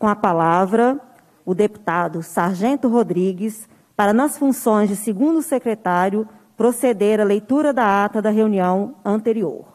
com a palavra o deputado Sargento Rodrigues para, nas funções de segundo secretário, proceder à leitura da ata da reunião anterior.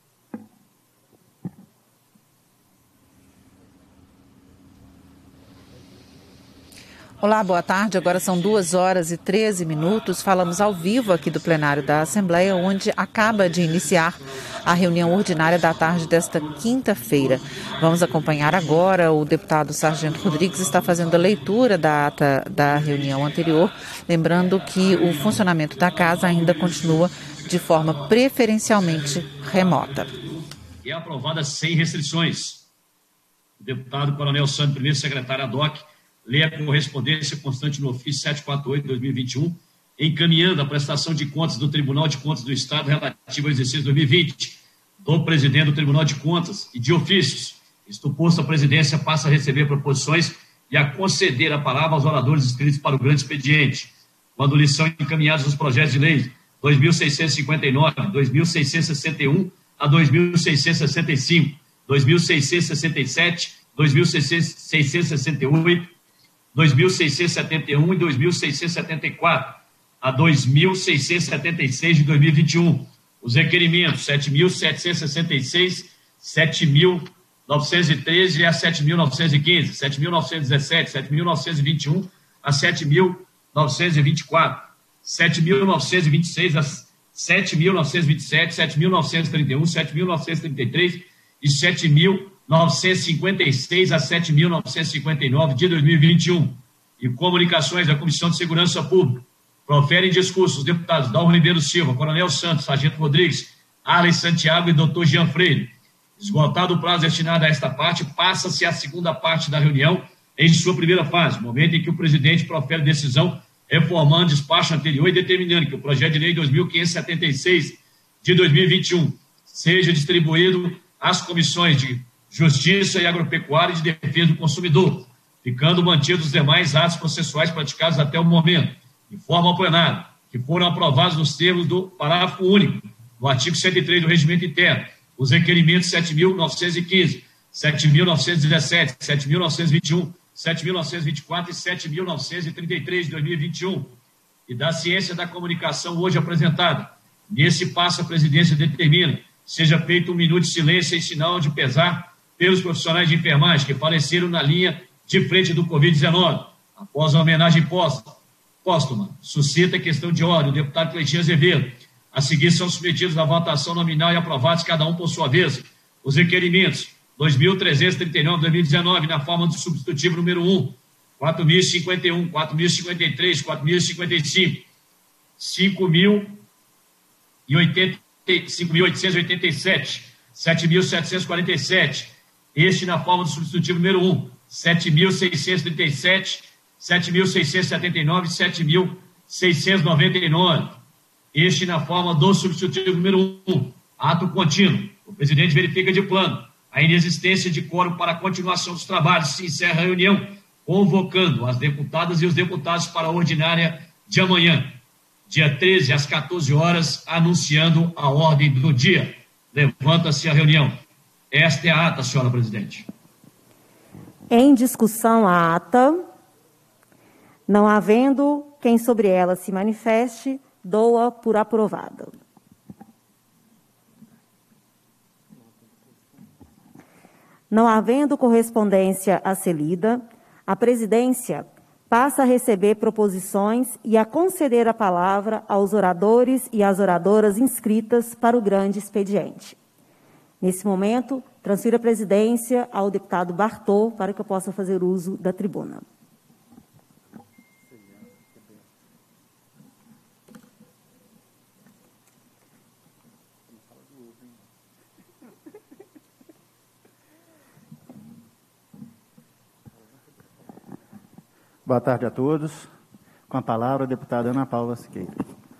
Olá, boa tarde. Agora são 2h13. Falamos ao vivo aqui do plenário da Assembleia, onde acaba de iniciar a reunião ordinária da tarde desta quinta-feira. Vamos acompanhar agora. O deputado Sargento Rodrigues está fazendo a leitura da ata da reunião anterior, lembrando que o funcionamento da casa ainda continua de forma preferencialmente remota. E é aprovada sem restrições. O deputado Coronel Santos, primeiro secretário ad hoc, lê a correspondência constante no ofício 748/2021, encaminhando a prestação de contas do Tribunal de Contas do Estado relativo ao exercício 2020, do presidente do Tribunal de Contas e de ofícios. Isto posto, a presidência passa a receber proposições e a conceder a palavra aos oradores inscritos para o grande expediente, quando lhes são encaminhados os projetos de lei 2.659, 2.661 a 2.665, 2.667, 2.668, 2.671 e 2.674 a 2.676 de 2021. Os requerimentos 7.766, 7.913 a 7.915, 7.917, 7.921 a 7.924, 7.926 a 7.927, 7.931, 7.933 e 7.956 a 7.959 de 2021. E comunicações da Comissão de Segurança Pública. Proferem discursos os deputados Dalmo Ribeiro Silva, Coronel Santos, Sargento Rodrigues, Arlen Santiago e Dr. Jean Freire. Esgotado o prazo destinado a esta parte, passa-se a segunda parte da reunião em sua primeira fase, momento em que o presidente profere decisão reformando o despacho anterior e determinando que o projeto de lei 2.576 de 2021 seja distribuído às comissões de Justiça e Agropecuária e de Defesa do Consumidor, ficando mantidos os demais atos processuais praticados até o momento, de forma ao plenário, que foram aprovados nos termos do parágrafo único do artigo 103 do Regimento Interno, os requerimentos 7.915, 7.917, 7.921, 7.924 e 7.933 de 2021, e da ciência da comunicação hoje apresentada. Nesse passo, a presidência determina seja feito um minuto de silêncio em sinal de pesar pelos profissionais de enfermagem que faleceram na linha de frente do Covid-19, após a homenagem póstuma. Suscita a questão de ordem, o deputado Cleitinho Azevedo. A seguir são submetidos à votação nominal e aprovados, cada um por sua vez, os requerimentos 2.339/2019, na forma do substitutivo número 1, 4.051, 4.053, 4.055, 5.887, 7.747, este na forma do substitutivo número 1, 7.637, 7.679 e 7.699, este na forma do substitutivo número 1, ato contínuo. O presidente verifica de plano a inexistência de quórum para a continuação dos trabalhos. Se encerra a reunião, convocando as deputadas e os deputados para a ordinária de amanhã, dia 13, às 14 horas, anunciando a ordem do dia. Levanta-se a reunião. Esta é a ata, senhora presidente. Em discussão a ata, não havendo quem sobre ela se manifeste, dou-a por aprovada. Não havendo correspondência a ser lida, a presidência passa a receber proposições e a conceder a palavra aos oradores e às oradoras inscritas para o grande expediente. Nesse momento, transfiro a presidência ao deputado Bartô para que eu possa fazer uso da tribuna. Boa tarde a todos. Com a palavra, a deputada Ana Paula Siqueira.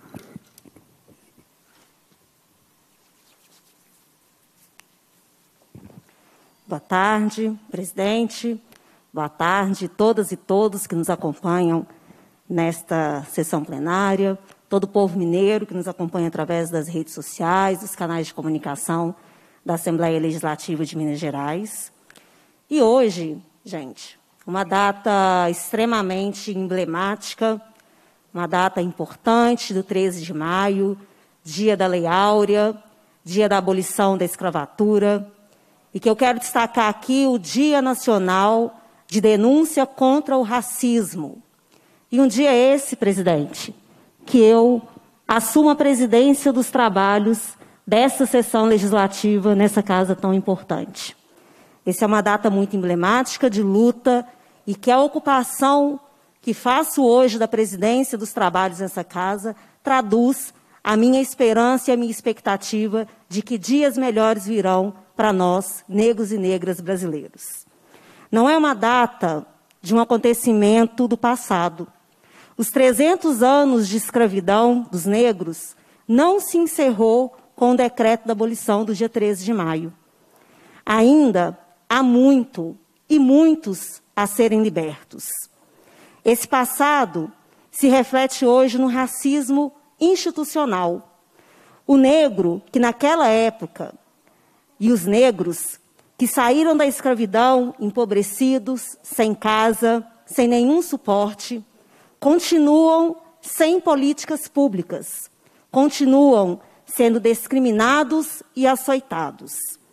Boa tarde, presidente. Boa tarde a todas e todos que nos acompanham nesta sessão plenária, todo o povo mineiro que nos acompanha através das redes sociais, dos canais de comunicação da Assembleia Legislativa de Minas Gerais. E hoje gente, uma data extremamente emblemática, uma data importante do 13 de maio, dia da Lei Áurea, dia da abolição da escravatura, e que eu quero destacar aqui o Dia Nacional de Denúncia contra o Racismo. E um dia esse, presidente, que eu assumo a presidência dos trabalhos dessa sessão legislativa nessa casa tão importante. Essa é uma data muito emblemática de luta e que a ocupação que faço hoje da presidência dos trabalhos nessa casa traduz a minha esperança e a minha expectativa de que dias melhores virão para nós, negros e negras brasileiros. Não é uma data de um acontecimento do passado. Os 300 anos de escravidão dos negros não se encerrou com o decreto da abolição do dia 13 de maio. Ainda há muito e muitos a serem libertos. Esse passado se reflete hoje no racismo institucional. O negro, que naquela época, e os negros que saíram da escravidão empobrecidos, sem casa, sem nenhum suporte, continuam sem políticas públicas, continuam sendo discriminados e açoitados.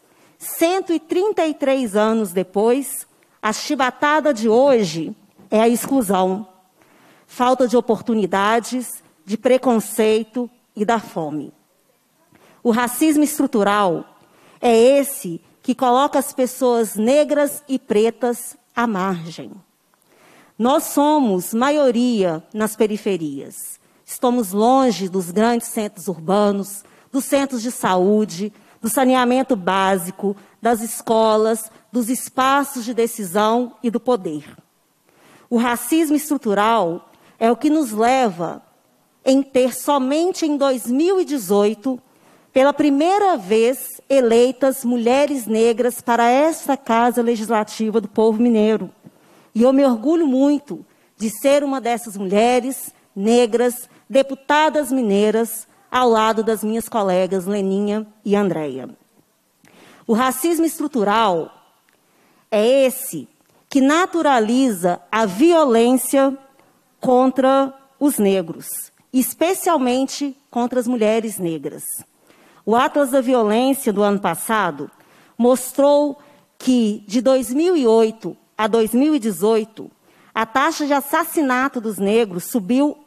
133 anos depois, a chibatada de hoje é a exclusão, falta de oportunidades, de preconceito e da fome. O racismo estrutural é esse que coloca as pessoas negras e pretas à margem. Nós somos maioria nas periferias. Estamos longe dos grandes centros urbanos, dos centros de saúde, do saneamento básico, das escolas, dos espaços de decisão e do poder. O racismo estrutural é o que nos leva em ter somente em 2018, pela primeira vez, eleitas mulheres negras para esta Casa Legislativa do Povo Mineiro. E eu me orgulho muito de ser uma dessas mulheres negras, deputadas mineiras, ao lado das minhas colegas Leninha e Andréia. O racismo estrutural é esse que naturaliza a violência contra os negros, especialmente contra as mulheres negras. O Atlas da Violência do ano passado mostrou que, de 2008 a 2018, a taxa de assassinato dos negros subiu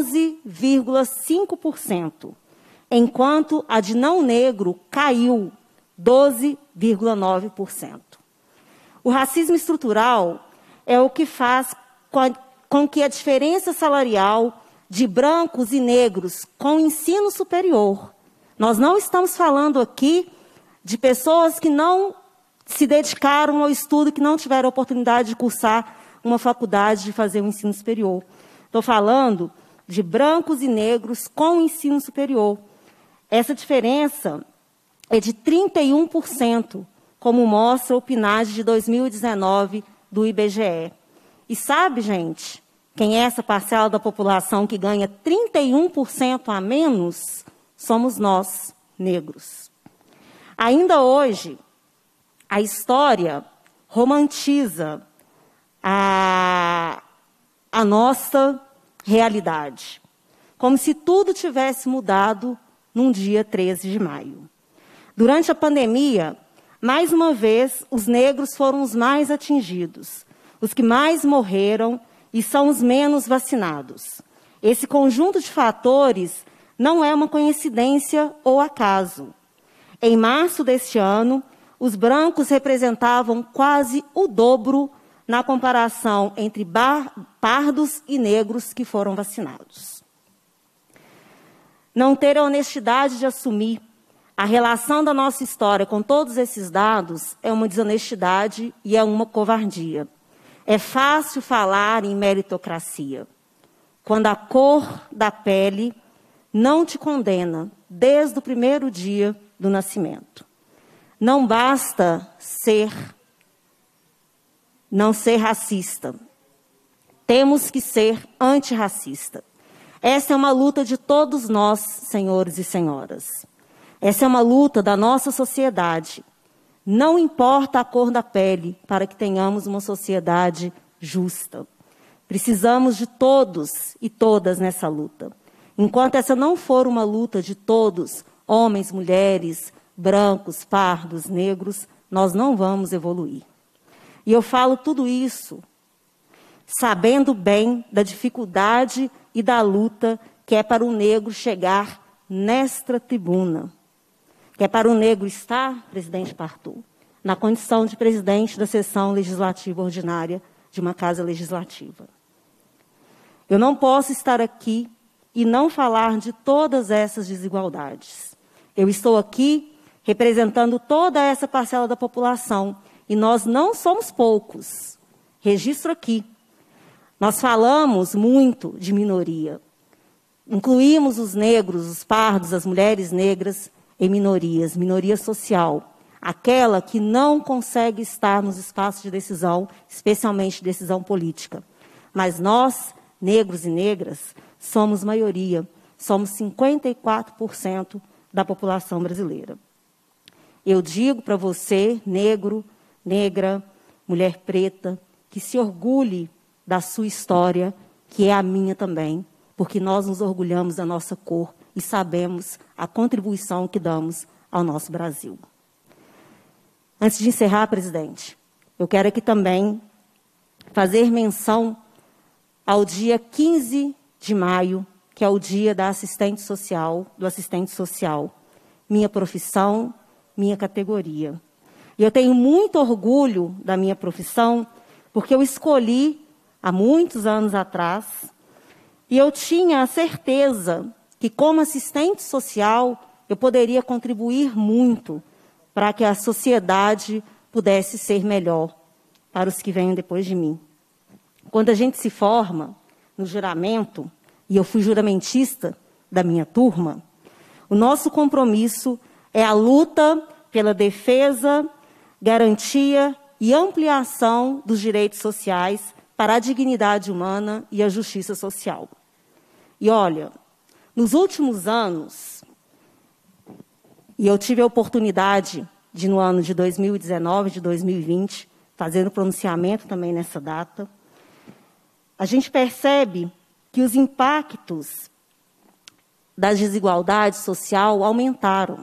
11,5%, enquanto a de não negro caiu 12,9%. O racismo estrutural é o que faz com que a diferença salarial de brancos e negros com ensino superior. Nós não estamos falando aqui de pessoas que não se dedicaram ao estudo, que não tiveram a oportunidade de cursar uma faculdade, de fazer um ensino superior. Estou falando de brancos e negros com ensino superior. Essa diferença é de 31%, como mostra o PNAD de 2019 do IBGE. E sabe, gente, quem é essa parcela da população que ganha 31% a menos? Somos nós, negros. Ainda hoje, a história romantiza a nossa realidade, como se tudo tivesse mudado num dia 13 de maio. Durante a pandemia, mais uma vez, os negros foram os mais atingidos, os que mais morreram e são os menos vacinados. Esse conjunto de fatores não é uma coincidência ou acaso. Em março deste ano, os brancos representavam quase o dobro na comparação entre pardos e negros que foram vacinados. Não ter a honestidade de assumir a relação da nossa história com todos esses dados é uma desonestidade e é uma covardia. É fácil falar em meritocracia, quando a cor da pele não te condena desde o primeiro dia do nascimento. Não basta não ser racista. Temos que ser antirracista. Essa é uma luta de todos nós, senhores e senhoras. Essa é uma luta da nossa sociedade. Não importa a cor da pele para que tenhamos uma sociedade justa. Precisamos de todos e todas nessa luta. Enquanto essa não for uma luta de todos, homens, mulheres, brancos, pardos, negros, nós não vamos evoluir. E eu falo tudo isso sabendo bem da dificuldade e da luta que é para o negro chegar nesta tribuna. Que é para o negro estar, presidente Partu, na condição de presidente da sessão legislativa ordinária de uma casa legislativa. Eu não posso estar aqui e não falar de todas essas desigualdades. Eu estou aqui representando toda essa parcela da população, e nós não somos poucos. Registro aqui. Nós falamos muito de minoria. Incluímos os negros, os pardos, as mulheres negras em minorias, minoria social. Aquela que não consegue estar nos espaços de decisão, especialmente decisão política. Mas nós, negros e negras, somos maioria. Somos 54% da população brasileira. Eu digo para você, negro, negra, mulher preta, que se orgulhe da sua história, que é a minha também, porque nós nos orgulhamos da nossa cor e sabemos a contribuição que damos ao nosso Brasil. Antes de encerrar, presidente, eu quero aqui também fazer menção ao dia 15 de maio, que é o dia da assistente social, do assistente social, minha profissão, minha categoria. E eu tenho muito orgulho da minha profissão, porque eu escolhi há muitos anos atrás, e eu tinha a certeza que, como assistente social, eu poderia contribuir muito para que a sociedade pudesse ser melhor para os que venham depois de mim. Quando a gente se forma no juramento, e eu fui juramentista da minha turma, o nosso compromisso é a luta pela defesa, garantia e ampliação dos direitos sociais para a dignidade humana e a justiça social. E olha, nos últimos anos, e eu tive a oportunidade de, no ano de 2019, de 2020, fazer o pronunciamento também nessa data, a gente percebe que os impactos da desigualdade social aumentaram.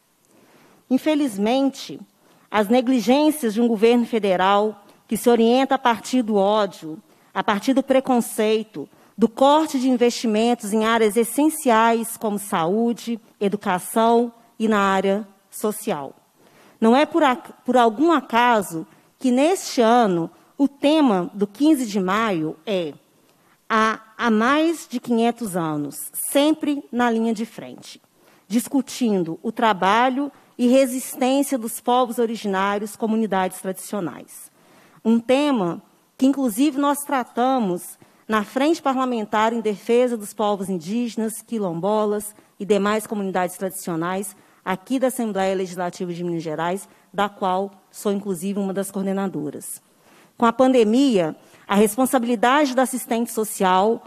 Infelizmente, as negligências de um governo federal que se orienta a partir do ódio, a partir do preconceito, do corte de investimentos em áreas essenciais como saúde, educação e na área social. Não é por algum acaso que, neste ano, o tema do 15 de maio é há mais de 500 anos, sempre na linha de frente, discutindo o trabalho e resistência dos povos originários, comunidades tradicionais. Um tema que, inclusive, nós tratamos na Frente Parlamentar em Defesa dos Povos Indígenas, quilombolas e demais comunidades tradicionais, aqui da Assembleia Legislativa de Minas Gerais, da qual sou, inclusive, uma das coordenadoras. Com a pandemia, a responsabilidade do assistente social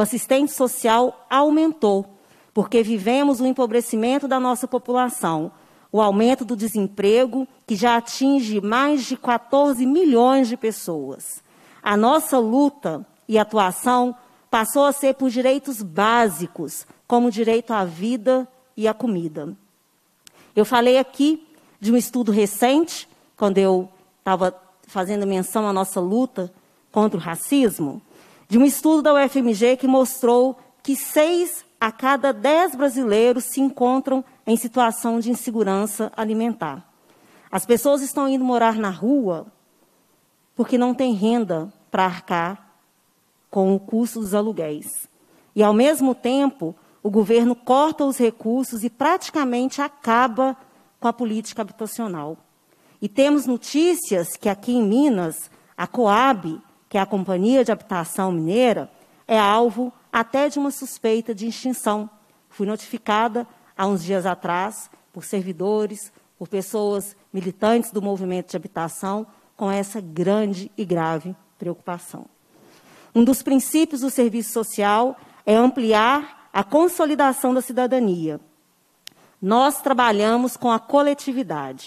aumentou, porque vivemos o empobrecimento da nossa população, o aumento do desemprego, que já atinge mais de 14 milhões de pessoas. A nossa luta e atuação passou a ser por direitos básicos, como o direito à vida e à comida. Eu falei aqui de um estudo recente, quando eu estava fazendo menção à nossa luta contra o racismo, de um estudo da UFMG que mostrou que 6 a cada 10 brasileiros se encontram em situação de insegurança alimentar. As pessoas estão indo morar na rua porque não têm renda para arcar com o custo dos aluguéis. E, ao mesmo tempo, o governo corta os recursos e praticamente acaba com a política habitacional. E temos notícias que aqui em Minas, a Coab, que é a Companhia de Habitação Mineira, é alvo até de uma suspeita de extinção. Fui notificada há uns dias atrás por servidores, por pessoas militantes do movimento de habitação, com essa grande e grave preocupação. Um dos princípios do serviço social é ampliar a consolidação da cidadania. Nós trabalhamos com a coletividade.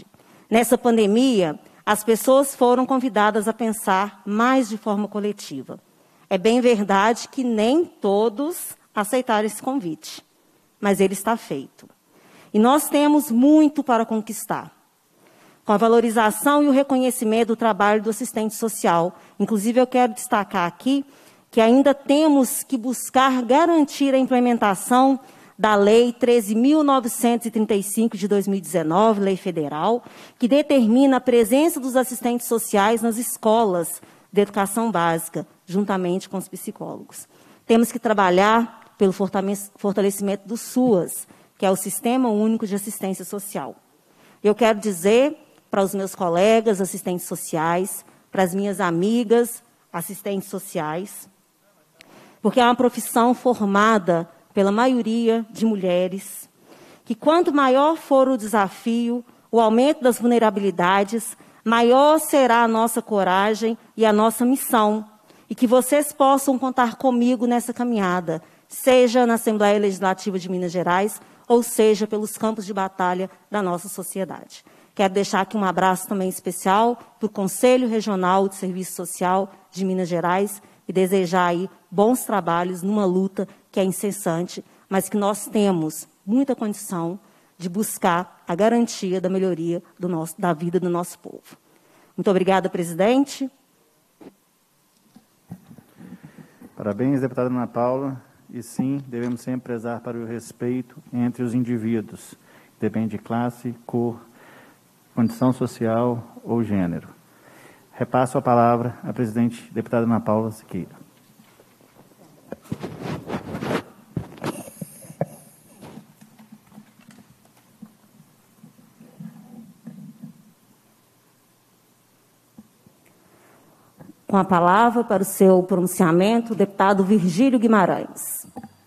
Nessa pandemia, as pessoas foram convidadas a pensar mais de forma coletiva. É bem verdade que nem todos aceitaram esse convite, mas ele está feito. E nós temos muito para conquistar. Com a valorização e o reconhecimento do trabalho do assistente social. Inclusive, eu quero destacar aqui que ainda temos que buscar garantir a implementação da Lei 13.935 de 2019, Lei Federal, que determina a presença dos assistentes sociais nas escolas de educação básica, juntamente com os psicólogos. Temos que trabalhar pelo fortalecimento do SUAS, que é o Sistema Único de Assistência Social. Eu quero dizer para os meus colegas assistentes sociais, para as minhas amigas assistentes sociais, porque é uma profissão formada pela maioria de mulheres, que quanto maior for o desafio, o aumento das vulnerabilidades, maior será a nossa coragem e a nossa missão, e que vocês possam contar comigo nessa caminhada, seja na Assembleia Legislativa de Minas Gerais, ou seja pelos campos de batalha da nossa sociedade. Quero deixar aqui um abraço também especial para o Conselho Regional de Serviço Social de Minas Gerais e desejar aí bons trabalhos numa luta que é incessante, mas que nós temos muita condição de buscar a garantia da melhoria da vida do nosso povo. Muito obrigada, presidente. Parabéns, deputada Ana Paula. E sim, devemos sempre prezar para o respeito entre os indivíduos, depende de classe, cor, condição social ou gênero. Repasso a palavra à presidente deputada Ana Paula Siqueira. Com a palavra para o seu pronunciamento, o deputado Virgílio Guimarães.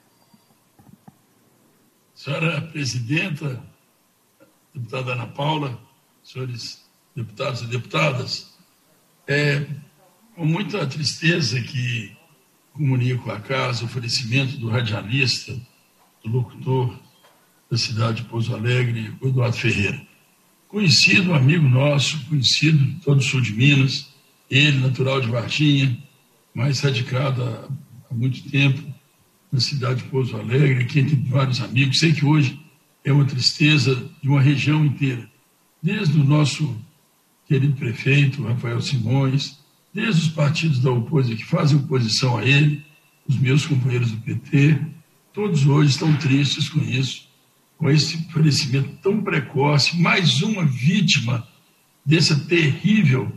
Senhora presidenta, deputada Ana Paula, senhores deputados e deputadas, com muita tristeza que comunico a casa o falecimento do radialista, do locutor da cidade de Pouso Alegre, Eduardo Ferreira. Conhecido, amigo nosso, conhecido de todo o sul de Minas, ele natural de Varginha, mas radicado há muito tempo na cidade de Pouso Alegre, aqui entre vários amigos. Sei que hoje é uma tristeza de uma região inteira, desde o nosso querido prefeito, Rafael Simões, desde os partidos da oposição que fazem oposição a ele, os meus companheiros do PT, todos hoje estão tristes com isso, com esse falecimento tão precoce, mais uma vítima dessa terrível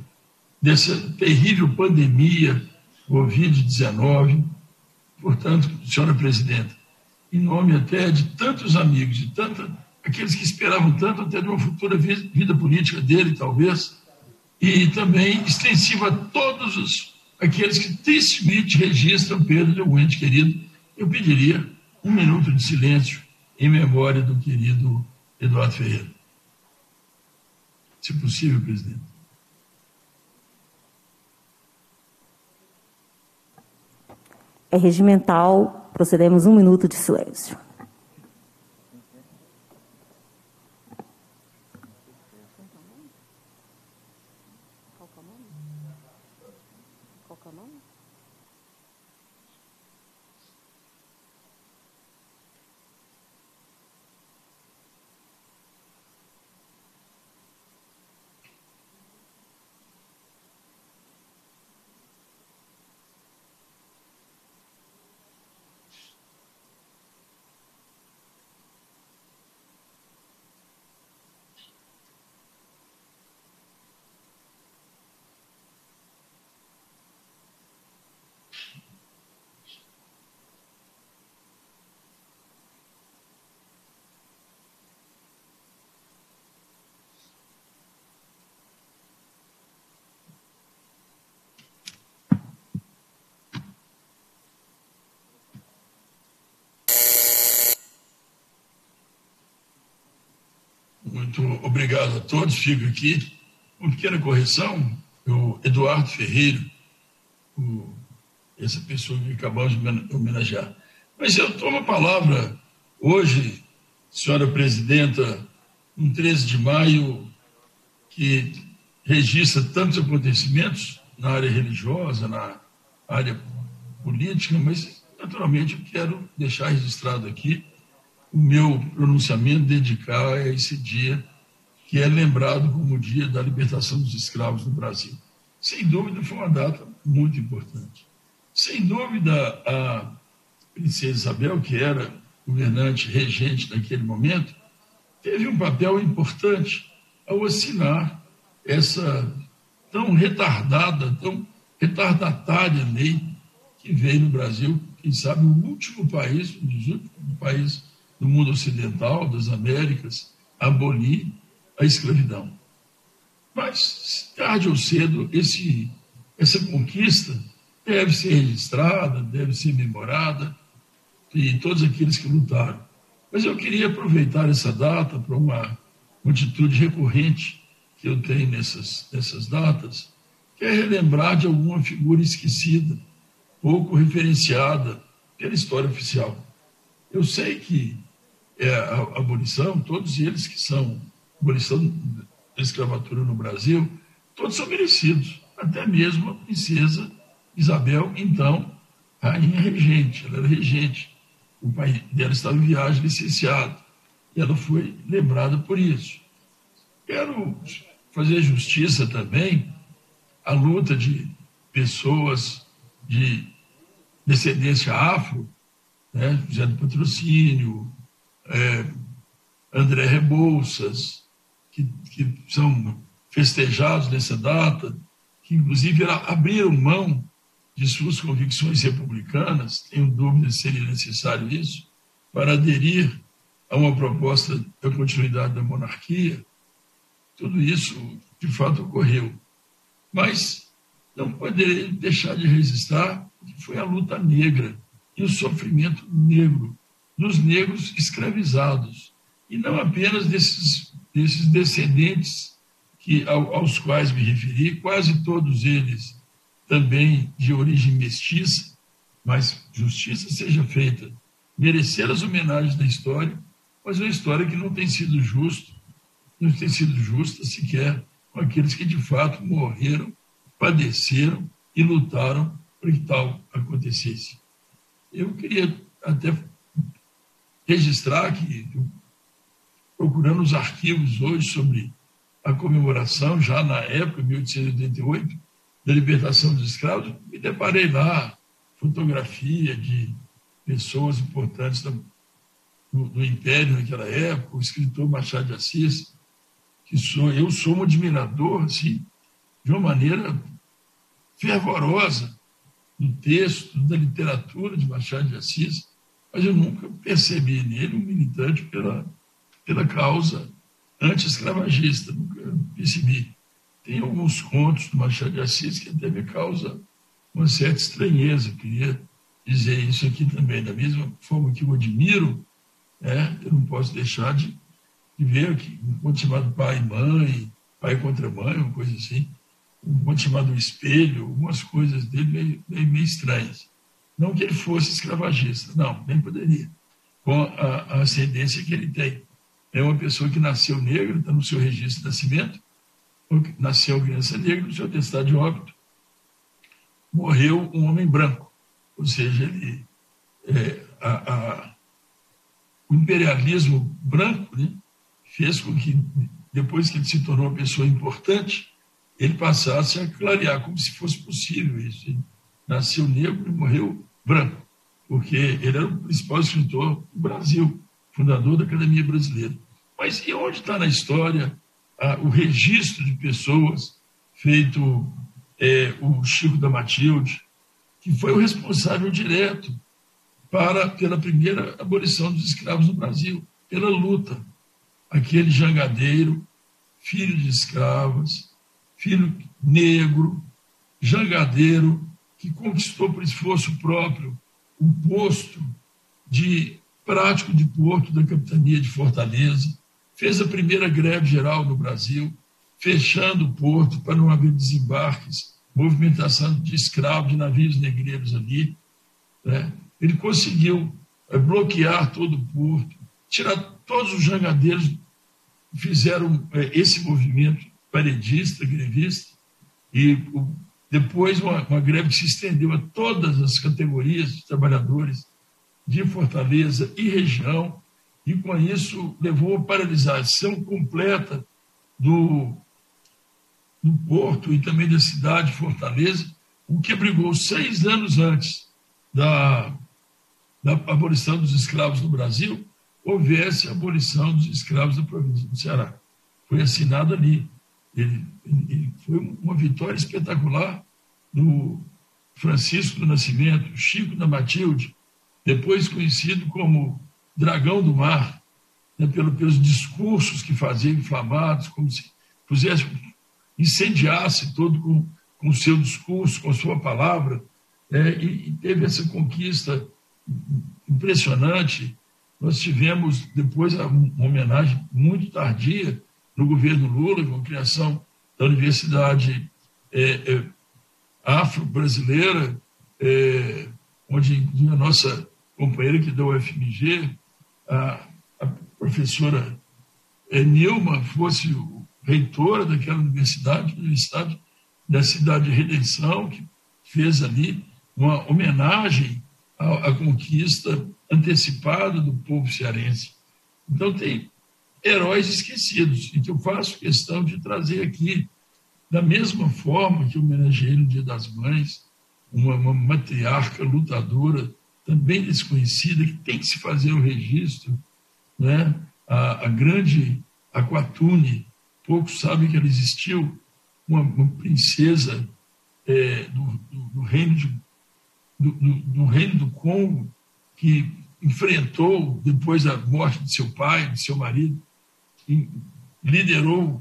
pandemia, Covid-19. Portanto, senhora presidenta, em nome até de tantos amigos, de aqueles que esperavam tanto até de uma futura vida política dele, talvez, e também extensiva a todos aqueles que tristemente registram perda de um ente querido, eu pediria um minuto de silêncio em memória do querido Eduardo Ferreira. Se possível, presidente. É regimental, procedemos 1 minuto de silêncio. Muito obrigado a todos. Fico aqui. Uma pequena correção. O Eduardo Ferreira, essa pessoa que acabamos de homenagear. Mas eu tomo a palavra hoje, senhora presidenta, no 13 de maio, que registra tantos acontecimentos na área religiosa, na área política, mas, naturalmente, eu quero deixar registrado aqui o meu pronunciamento, dedicar a esse dia, que é lembrado como o dia da libertação dos escravos no Brasil. Sem dúvida, foi uma data muito importante. Sem dúvida, a princesa Isabel, que era governante, regente naquele momento, teve um papel importante ao assinar essa tão retardada, tão retardatária lei que veio no Brasil, quem sabe o último país, um dos últimos países do mundo ocidental, das Américas, a abolir a escravidão. Mas, tarde ou cedo, essa conquista deve ser registrada, deve ser memorada, e todos aqueles que lutaram. Mas eu queria aproveitar essa data para uma atitude recorrente que eu tenho nessas datas, que é relembrar de alguma figura esquecida, pouco referenciada pela história oficial. Eu sei que a abolição, todos eles que são abolição da escravatura no Brasil, todos são merecidos, até mesmo a princesa Isabel, então, rainha regente, ela era regente, o pai dela estava em viagem, licenciado, e ela foi lembrada por isso. Quero fazer justiça também à luta de pessoas de descendência afro, né? José do Patrocínio, André Rebouças, que são festejados nessa data, que inclusive abriram mão de suas convicções republicanas, tenho dúvida se seria necessário isso, para aderir a uma proposta da continuidade da monarquia. Tudo isso, de fato, ocorreu. Mas não poderia deixar de registrar que foi a luta negra e o sofrimento negro dos negros escravizados. E não apenas desses descendentes aos quais me referi, quase todos eles também de origem mestiça, mas justiça seja feita, merecer as homenagens da história, mas uma história que não tem sido justa sequer com aqueles que de fato morreram, padeceram e lutaram para que tal acontecesse. Eu queria até registrar que, procurando os arquivos hoje sobre a comemoração, já na época, 1888, da libertação dos escravos, me deparei lá, fotografia de pessoas importantes do Império naquela época, o escritor Machado de Assis, que eu sou um admirador, assim, de uma maneira fervorosa do texto, da literatura de Machado de Assis, mas eu nunca percebi nele um militante pela causa anti-escravagista, nunca percebi. Tem alguns contos do Machado de Assis que até me causa uma certa estranheza. Eu queria dizer isso aqui também. Da mesma forma que eu admiro, eu não posso deixar de ver que um conto chamado Pai e Mãe, Pai contra Mãe, uma coisa assim, um conto chamado O Espelho, algumas coisas dele meio estranhas. Não que ele fosse escravagista, não, nem poderia, com a ascendência que ele tem. É uma pessoa que nasceu negra, está no seu registro de nascimento, nasceu criança negra, no seu atestado de óbito, morreu um homem branco. Ou seja, o imperialismo branco, né, fez com que, depois que ele se tornou uma pessoa importante, ele passasse a clarear, como se fosse possível isso. Ele nasceu negro e morreu branco, porque ele era o principal escritor do Brasil, fundador da Academia Brasileira. Mas e onde está na história o registro de pessoas feito o Chico da Matilde, que foi o responsável direto pela primeira abolição dos escravos no Brasil, pela luta. Aquele jangadeiro, filho de escravas, filho negro, jangadeiro, que conquistou por esforço próprio o posto de prático de porto da capitania de Fortaleza, fez a primeira greve geral no Brasil, fechando o porto para não haver desembarques, movimentação de escravos, de navios negreiros ali, né? Ele conseguiu bloquear todo o porto, tirar todos os jangadeiros que fizeram esse movimento paredista, grevista, e depois uma greve que se estendeu a todas as categorias de trabalhadores de Fortaleza e região, e com isso levou à paralisação completa do porto e também da cidade de Fortaleza, o que abrigou 6 anos antes da abolição dos escravos no Brasil, houvesse a abolição dos escravos da província do Ceará. Foi assinado ali. Ele foi uma vitória espetacular do Francisco do Nascimento, Chico da Matilde, depois conhecido como Dragão do Mar, né, pelos discursos que fazia inflamados, como se incendiasse todo com o seu discurso, com a sua palavra, e teve essa conquista impressionante. Nós tivemos depois uma homenagem muito tardia no governo Lula, com a criação da Universidade Afro-Brasileira, onde a nossa companheira que deu o FMG, a professora Nilma, fosse reitora daquela universidade da Cidade de Redenção, que fez ali uma homenagem à conquista antecipada do povo cearense. Então, tem heróis esquecidos, e que eu faço questão de trazer aqui, da mesma forma que homenageei no Dia das Mães, uma matriarca lutadora, também desconhecida, que tem que se fazer o registro, né? A grande Aquatune, poucos sabem que ela existiu, uma princesa do reino do Congo, que enfrentou, depois da morte de seu pai, de seu marido, e liderou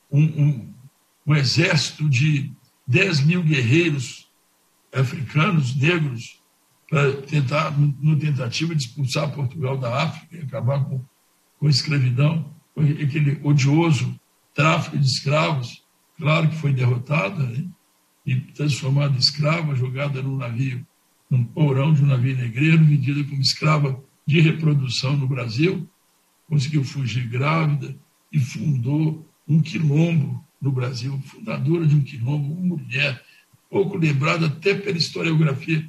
um exército de 10 mil guerreiros africanos, negros, para tentar, no tentativa de expulsar Portugal da África e acabar com a escravidão, com aquele odioso tráfico de escravos. Claro que foi derrotada, né? E transformada em escrava, jogada num navio, num porão de um navio negreiro, vendida como escrava de reprodução no Brasil, conseguiu fugir grávida e fundou um quilombo no Brasil, fundadora de um quilombo, uma mulher, pouco lembrada até pela historiografia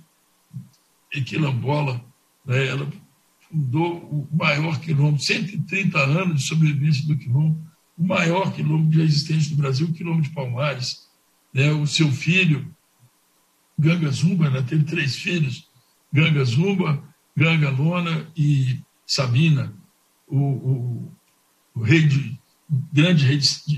quilombola, né? Ela fundou o maior quilombo, 130 anos de sobrevivência do quilombo, o maior quilombo já existente no Brasil, o quilombo de Palmares, né? O seu filho, Ganga Zumba, ela teve 3 filhos, Ganga Zumba, Ganga Lona e Sabina, o grande rei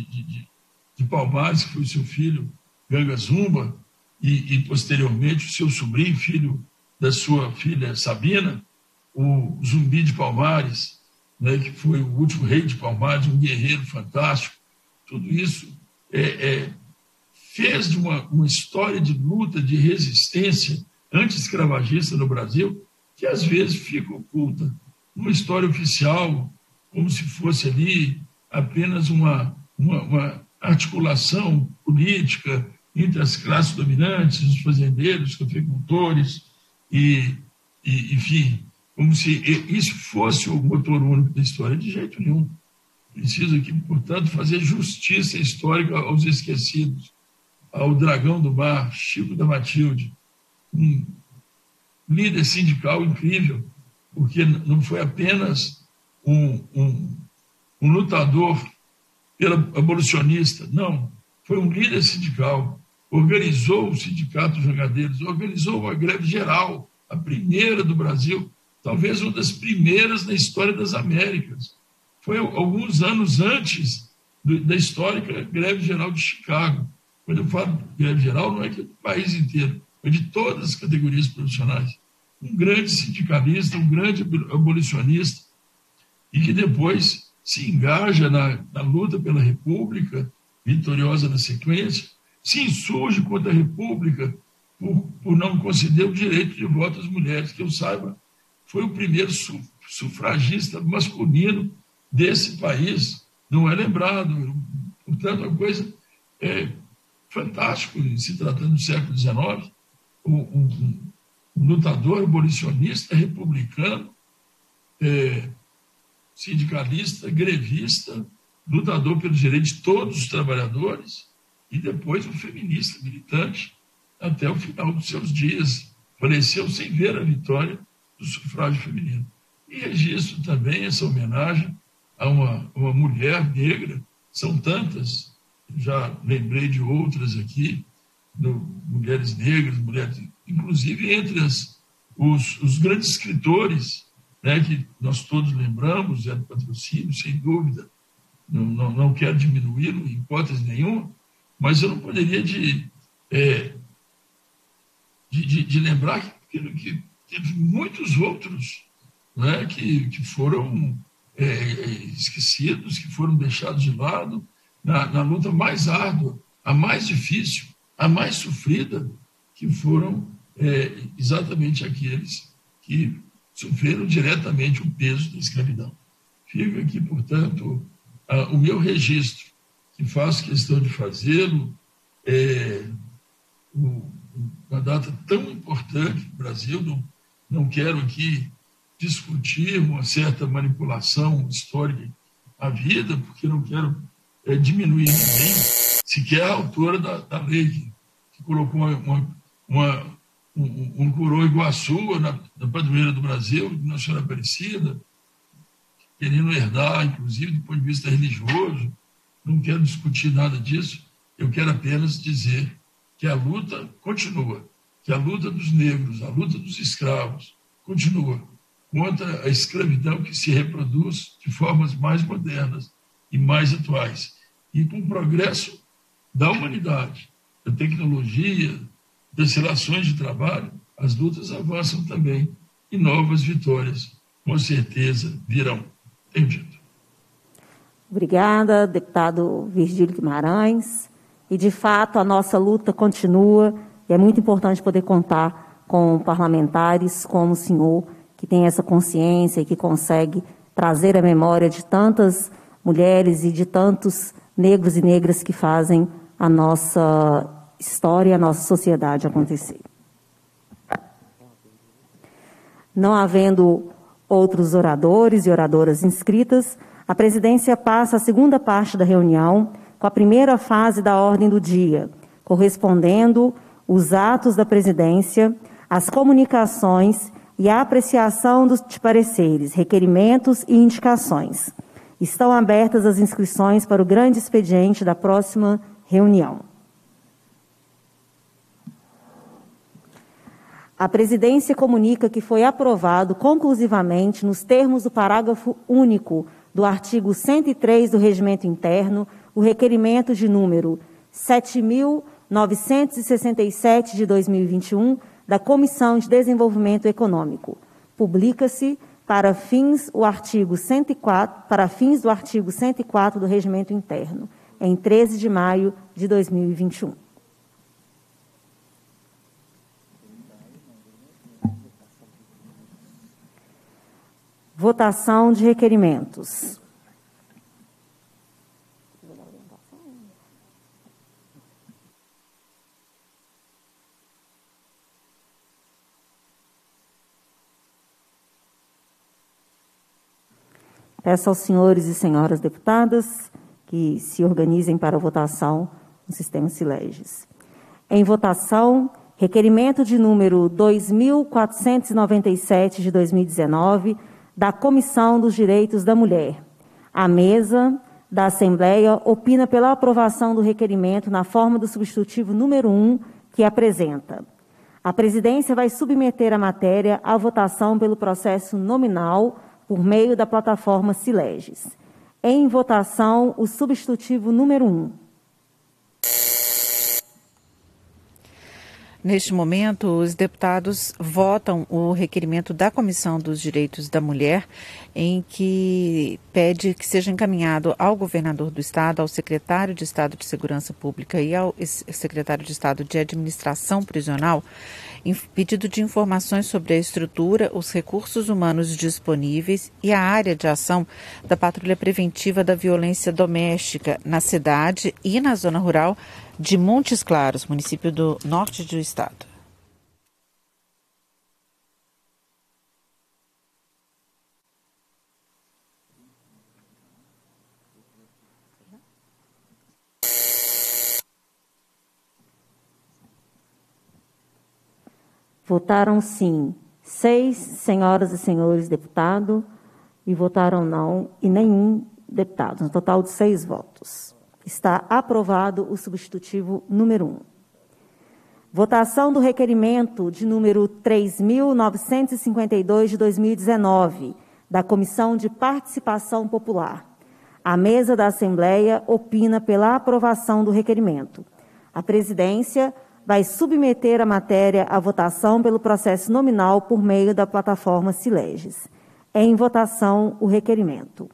de Palmares, que foi o seu filho, Ganga Zumba, e posteriormente o seu sobrinho, filho da sua filha Sabina, o Zumbi de Palmares, né, que foi o último rei de Palmares, um guerreiro fantástico. Tudo isso fez de uma história de luta, de resistência anti-escravagista no Brasil, que às vezes fica oculta numa história oficial, como se fosse ali apenas uma articulação política entre as classes dominantes, os fazendeiros, os cafeicultores, enfim, como se isso fosse o motor único da história. De jeito nenhum. Preciso aqui, portanto, fazer justiça histórica aos esquecidos, ao Dragão do Mar, Chico da Matilde, um líder sindical incrível, porque não foi apenas um lutador abolicionista, não, foi um líder sindical, organizou o Sindicato dos Jangadeiros, organizou uma greve geral, a primeira do Brasil, talvez uma das primeiras na história das Américas. Foi alguns anos antes da histórica greve geral de Chicago. Quando eu falo de greve geral, não é que é do país inteiro, é de todas as categorias profissionais. Um grande sindicalista, um grande abolicionista, e que depois se engaja na luta pela República, vitoriosa na sequência, se insurge contra a República por não conceder o direito de voto às mulheres. Que eu saiba, foi o primeiro sufragista masculino desse país. Não é lembrado. Portanto, a coisa é fantástica, se tratando do século XIX, um lutador abolicionista, republicano, sindicalista, grevista, lutador pelos direitos de todos os trabalhadores e depois um feminista militante até o final dos seus dias. Faleceu sem ver a vitória do sufrágio feminino. E registro também essa homenagem a uma mulher negra, são tantas, já lembrei de outras aqui, mulheres negras, mulheres, inclusive entre os grandes escritores, né, que nós todos lembramos, Zé do Patrocínio, sem dúvida, não quero diminuí-lo em hipótese nenhuma, mas eu não poderia de lembrar que teve muitos outros, né, que foram esquecidos, que foram deixados de lado na luta mais árdua, a mais difícil, a mais sofrida, que foram exatamente aqueles que sofreram diretamente o peso da escravidão. Fica aqui, portanto, o meu registro, que faço questão de fazê-lo, uma data tão importante no Brasil. Não quero aqui discutir uma certa manipulação histórica à vida, porque não quero diminuir ninguém, sequer a autora da lei, que colocou um coroa Iguaçu na padroeira do Brasil, na Senhora Aparecida, querendo herdar, inclusive, do ponto de vista religioso. Não quero discutir nada disso, eu quero apenas dizer que a luta continua, que a luta dos negros, a luta dos escravos continua contra a escravidão que se reproduz de formas mais modernas e mais atuais. E com o progresso da humanidade, da tecnologia, das relações de trabalho, as lutas avançam também e novas vitórias, com certeza, virão. Tenho dito. Obrigada, deputado Virgílio Guimarães. E, de fato, a nossa luta continua e é muito importante poder contar com parlamentares como o senhor, que tem essa consciência e que consegue trazer a memória de tantas mulheres e de tantos negros e negras que fazem a nossa história, a nossa sociedade acontecer. Não havendo outros oradores e oradoras inscritas, a presidência passa à segunda parte da reunião, com a primeira fase da ordem do dia, correspondendo os atos da presidência, as comunicações e a apreciação de pareceres, requerimentos e indicações. Estão abertas as inscrições para o grande expediente da próxima reunião. A presidência comunica que foi aprovado conclusivamente, nos termos do parágrafo único do artigo 103 do Regimento Interno, o requerimento de número 7.967 de 2021 da Comissão de Desenvolvimento Econômico. Publica-se para fins do artigo 104 do Regimento Interno, em 13 de maio de 2021. Votação de requerimentos. Peço aos senhores e senhoras deputadas que se organizem para a votação no sistema Sileges. Em votação, requerimento de número 2.497 de 2019, da Comissão dos Direitos da Mulher. A mesa da Assembleia opina pela aprovação do requerimento na forma do substitutivo número 1, que apresenta. A presidência vai submeter a matéria à votação pelo processo nominal por meio da plataforma Sileges. Em votação, o substitutivo número 1. Neste momento, os deputados votam o requerimento da Comissão dos Direitos da Mulher, em que pede que seja encaminhado ao governador do Estado, ao secretário de Estado de Segurança Pública e ao secretário de Estado de Administração Prisional, pedido de informações sobre a estrutura, os recursos humanos disponíveis e a área de ação da Patrulha Preventiva da Violência Doméstica na cidade e na zona rural de Montes Claros, município do norte do estado. Votaram sim 6 senhoras e senhores deputados e votaram não e nenhum deputado, um total de 6 votos. Está aprovado o substitutivo número 1. Votação do requerimento de número 3.952 de 2019, da Comissão de Participação Popular. A mesa da Assembleia opina pela aprovação do requerimento. A presidência vai submeter a matéria à votação pelo processo nominal por meio da plataforma Sileges. Em votação, o requerimento.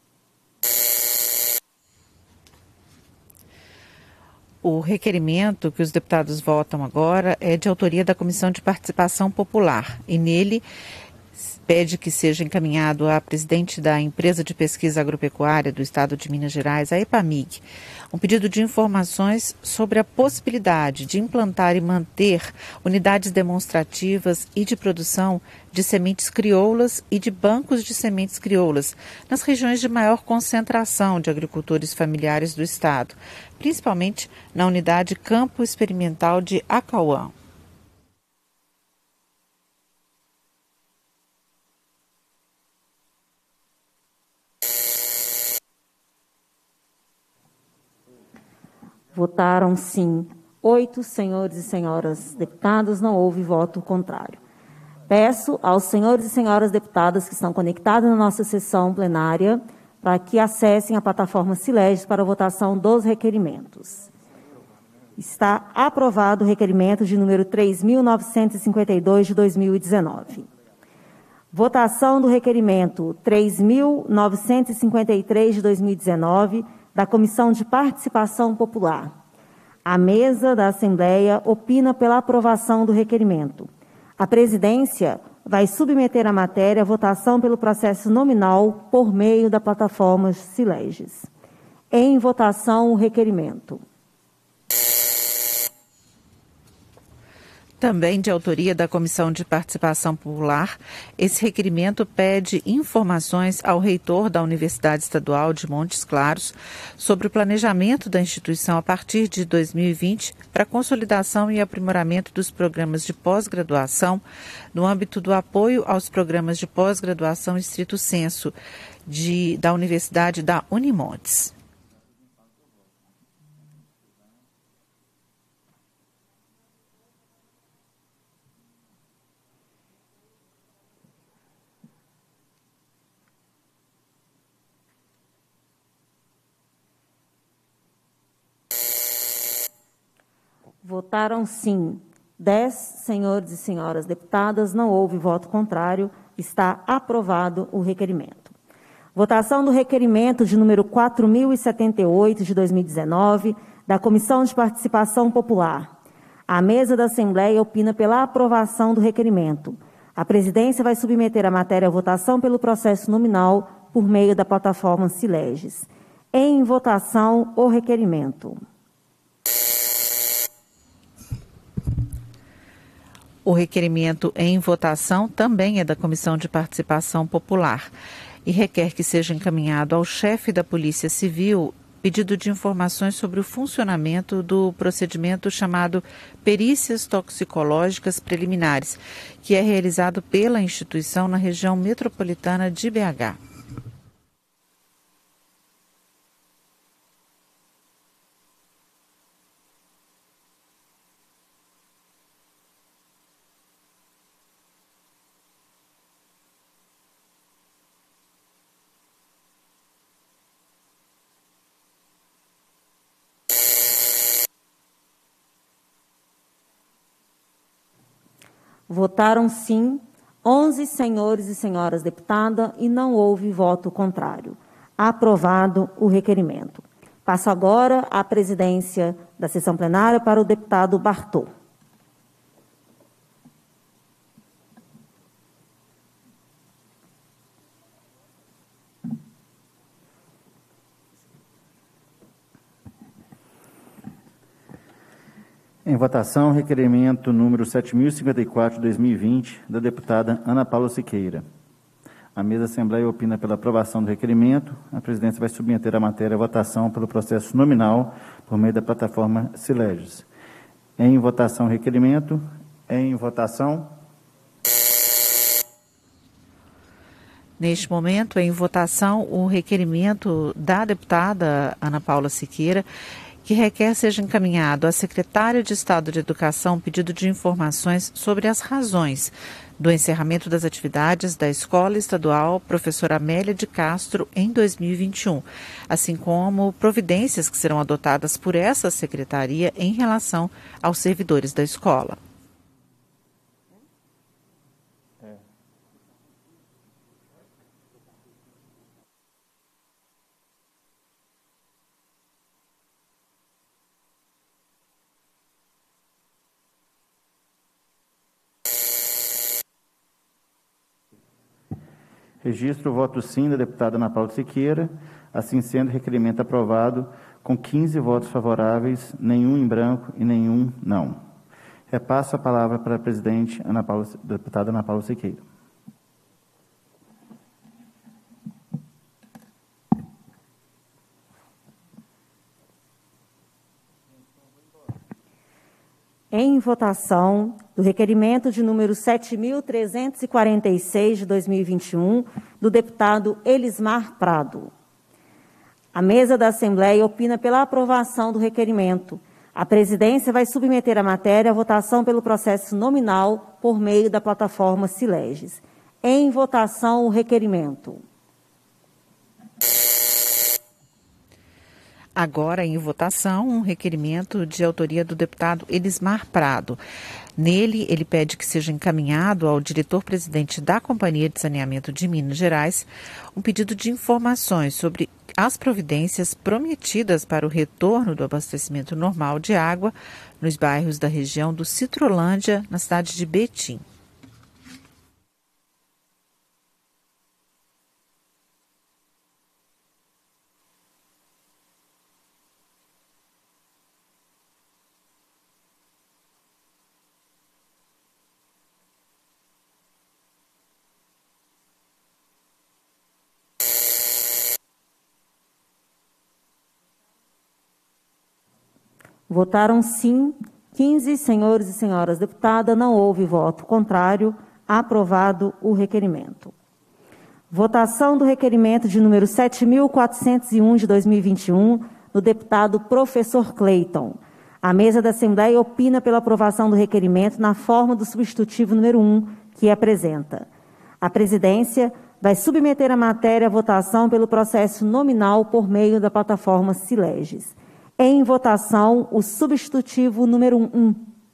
O requerimento que os deputados votam agora é de autoria da Comissão de Participação Popular e nele pede que seja encaminhado à presidente da Empresa de Pesquisa Agropecuária do Estado de Minas Gerais, a EPAMIG, um pedido de informações sobre a possibilidade de implantar e manter unidades demonstrativas e de produção de sementes crioulas e de bancos de sementes crioulas nas regiões de maior concentração de agricultores familiares do Estado, principalmente na unidade Campo Experimental de Acauã. Votaram sim 8 senhores e senhoras deputados, não houve voto contrário. Peço aos senhores e senhoras deputadas que estão conectados na nossa sessão plenária para que acessem a plataforma Sileges para a votação dos requerimentos. Está aprovado o requerimento de número 3.952 de 2019. Votação do requerimento 3.953 de 2019, da Comissão de Participação Popular. A mesa da Assembleia opina pela aprovação do requerimento. A presidência vai submeter a matéria à votação pelo processo nominal por meio da plataforma Sileges. Em votação, o requerimento. Também de autoria da Comissão de Participação Popular, esse requerimento pede informações ao reitor da Universidade Estadual de Montes Claros sobre o planejamento da instituição a partir de 2020 para a consolidação e aprimoramento dos programas de pós-graduação no âmbito do apoio aos programas de pós-graduação estrito sensu da Universidade da Unimontes. Votaram sim 10 senhores e senhoras deputadas, não houve voto contrário, está aprovado o requerimento. Votação do requerimento de número 4.078 de 2019, da Comissão de Participação Popular. A mesa da Assembleia opina pela aprovação do requerimento. A presidência vai submeter a matéria à votação pelo processo nominal por meio da plataforma Sileges. Em votação, o requerimento. O requerimento em votação também é da Comissão de Participação Popular e requer que seja encaminhado ao chefe da Polícia Civil pedido de informações sobre o funcionamento do procedimento chamado Perícias Toxicológicas Preliminares, que é realizado pela instituição na região metropolitana de BH. Votaram sim 11 senhores e senhoras deputadas e não houve voto contrário. Aprovado o requerimento. Passo agora a presidência da sessão plenária para o deputado Bartô. Em votação, requerimento número 7.054 de 2020, da deputada Ana Paula Siqueira. A mesa da Assembleia opina pela aprovação do requerimento. A presidência vai submeter a matéria à votação pelo processo nominal por meio da plataforma Sileges. Em votação, requerimento. Em votação. Neste momento, em votação, o requerimento da deputada Ana Paula Siqueira, que requer seja encaminhado à secretária de Estado de Educação pedido de informações sobre as razões do encerramento das atividades da Escola Estadual Professora Amélia de Castro em 2021, assim como providências que serão adotadas por essa secretaria em relação aos servidores da escola. Registro o voto sim da deputada Ana Paula Siqueira, assim sendo requerimento aprovado com 15 votos favoráveis, nenhum em branco e nenhum não. Repasso a palavra para a presidente deputada Ana Paula Siqueira. Em votação do requerimento de número 7.346 de 2021, do deputado Elismar Prado. A mesa da Assembleia opina pela aprovação do requerimento. A presidência vai submeter a matéria à votação pelo processo nominal por meio da plataforma Sileges. Em votação, o requerimento. Agora em votação, um requerimento de autoria do deputado Elismar Prado. Nele, ele pede que seja encaminhado ao diretor-presidente da Companhia de Saneamento de Minas Gerais um pedido de informações sobre as providências prometidas para o retorno do abastecimento normal de água nos bairros da região do Citrolândia, na cidade de Betim. Votaram sim 15 senhores e senhoras deputadas, não houve voto contrário. Aprovado o requerimento. Votação do requerimento de número 7.401 de 2021, do deputado professor Cleiton. A mesa da Assembleia opina pela aprovação do requerimento na forma do substitutivo número 1, que apresenta. A presidência vai submeter a matéria à votação pelo processo nominal por meio da plataforma Sileges. Em votação, o substitutivo número 1.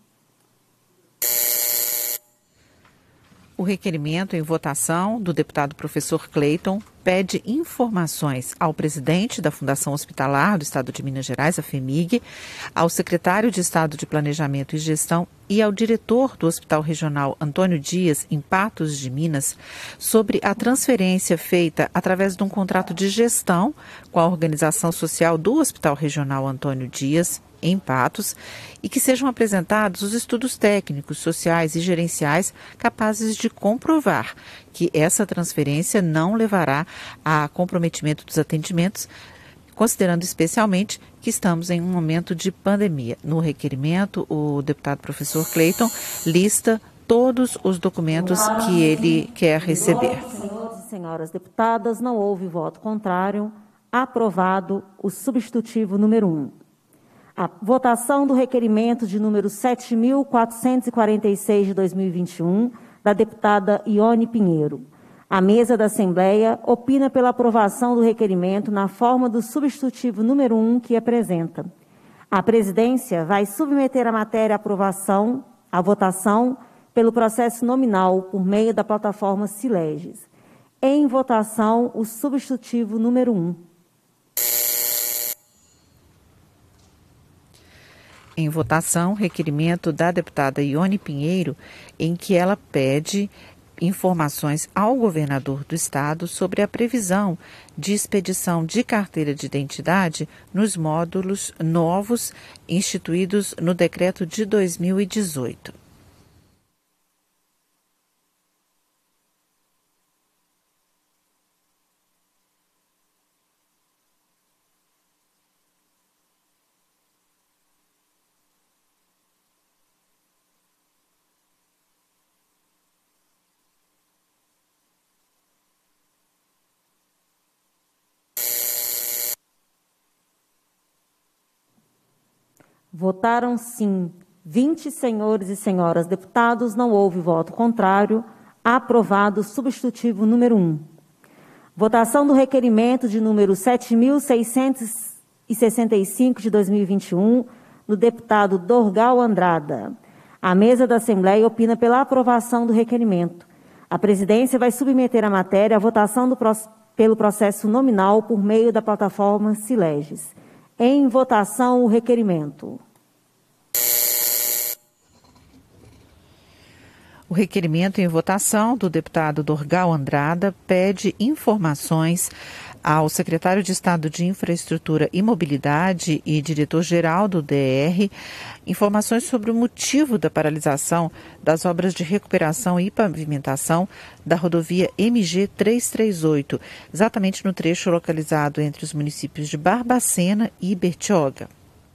O requerimento em votação do deputado professor Cleiton pede informações ao presidente da Fundação Hospitalar do Estado de Minas Gerais, a FHEMIG, ao secretário de Estado de Planejamento e Gestão e ao diretor do Hospital Regional Antônio Dias, em Patos de Minas, sobre a transferência feita através de um contrato de gestão com a organização social do Hospital Regional Antônio Dias, em Patos, e que sejam apresentados os estudos técnicos, sociais e gerenciais capazes de comprovar que essa transferência não levará a comprometimento dos atendimentos, considerando especialmente que estamos em um momento de pandemia. No requerimento, o deputado professor Cleiton lista todos os documentos que ele quer receber. Senhores e senhoras deputadas, não houve voto contrário. Aprovado o substitutivo número 1. A votação do requerimento de número 7.446 de 2021, da deputada Ione Pinheiro. A mesa da Assembleia opina pela aprovação do requerimento na forma do substitutivo número 1 que apresenta. A presidência vai submeter a matéria à votação pelo processo nominal por meio da plataforma Sileges. Em votação, o substitutivo número 1. Em votação, requerimento da deputada Ione Pinheiro, em que ela pede informações ao governador do estado sobre a previsão de expedição de carteira de identidade nos módulos novos instituídos no decreto de 2018. Votaram sim 20 senhores e senhoras deputados, não houve voto contrário. Aprovado o substitutivo número 1. Votação do requerimento de número 7.665 de 2021, do deputado Dorgal Andrada. A mesa da Assembleia opina pela aprovação do requerimento. A presidência vai submeter a matéria à votação pelo processo nominal por meio da plataforma Sileges. Em votação, o requerimento. O requerimento em votação do deputado Dorgal Andrada pede informações ao secretário de Estado de Infraestrutura e Mobilidade e diretor-geral do DR, informações sobre o motivo da paralisação das obras de recuperação e pavimentação da rodovia MG 338, exatamente no trecho localizado entre os municípios de Barbacena e Bertioga.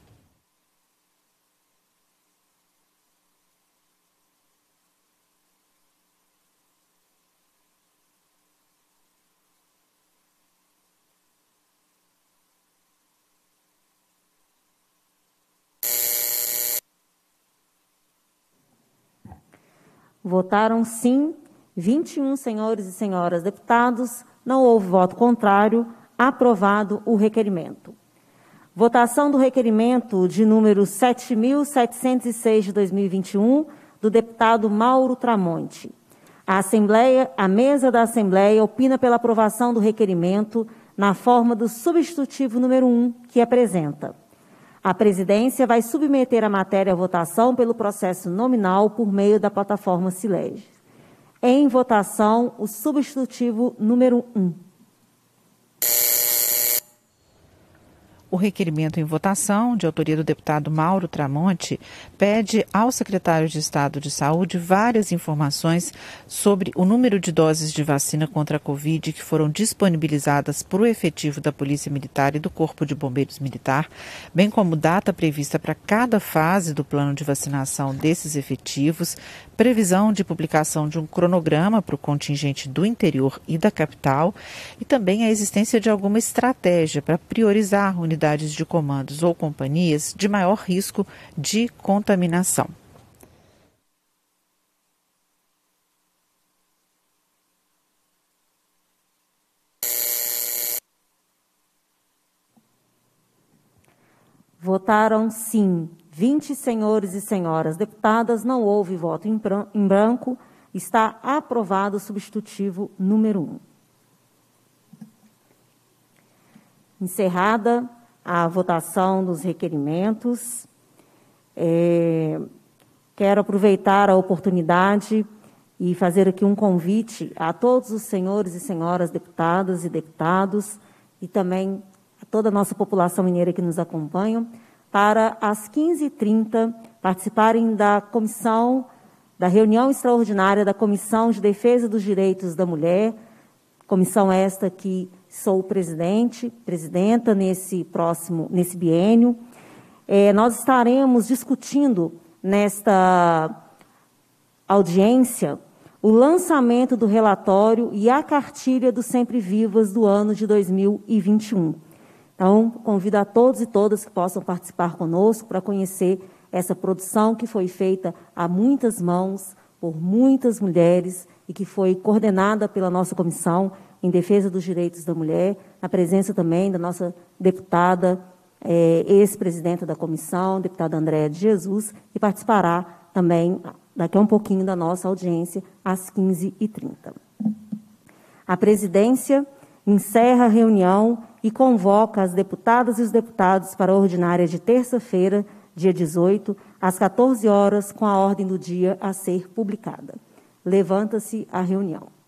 Votaram sim 21 senhores e senhoras deputados, não houve voto contrário. Aprovado o requerimento. Votação do requerimento de número 7.706 de 2021, do deputado Mauro Tramonte. A mesa da Assembleia opina pela aprovação do requerimento na forma do substitutivo número 1, que apresenta. A presidência vai submeter a matéria à votação pelo processo nominal por meio da plataforma Sileges. Em votação, o substitutivo número 1. O requerimento em votação, de autoria do deputado Mauro Tramonte, pede ao secretário de Estado de Saúde várias informações sobre o número de doses de vacina contra a Covid que foram disponibilizadas por o efetivo da Polícia Militar e do Corpo de Bombeiros Militar, bem como data prevista para cada fase do plano de vacinação desses efetivos, previsão de publicação de um cronograma para o contingente do interior e da capital e também a existência de alguma estratégia para priorizar unidades de comandos ou companhias de maior risco de contaminação. Votaram sim 20 senhores e senhoras deputadas, não houve voto em branco. Está aprovado o substitutivo número 1. Encerrada a votação dos requerimentos, quero aproveitar a oportunidade e fazer aqui um convite a todos os senhores e senhoras deputadas e deputados e também a toda a nossa população mineira que nos acompanha, para às 15h30 participarem da reunião extraordinária da Comissão de Defesa dos Direitos da Mulher, comissão esta que sou presidenta nesse biênio. Nós estaremos discutindo nesta audiência o lançamento do relatório e a cartilha do Sempre Vivas do ano de 2021. Então, convido a todos e todas que possam participar conosco para conhecer essa produção que foi feita a muitas mãos, por muitas mulheres e que foi coordenada pela nossa Comissão em Defesa dos Direitos da Mulher, na presença também da nossa deputada, ex-presidenta da comissão, deputada Andréa de Jesus, e participará também daqui a um pouquinho da nossa audiência, às 15h30. A presidência encerra a reunião e convoca as deputadas e os deputados para a ordinária de terça-feira, dia 18, às 14 horas, com a ordem do dia a ser publicada. Levanta-se a reunião.